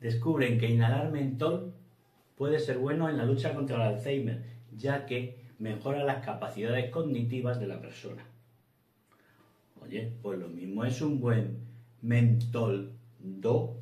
descubren que inhalar mentol puede ser bueno en la lucha contra el Alzheimer, ya que mejora las capacidades cognitivas de la persona. Oye, pues lo mismo es un buen mentol do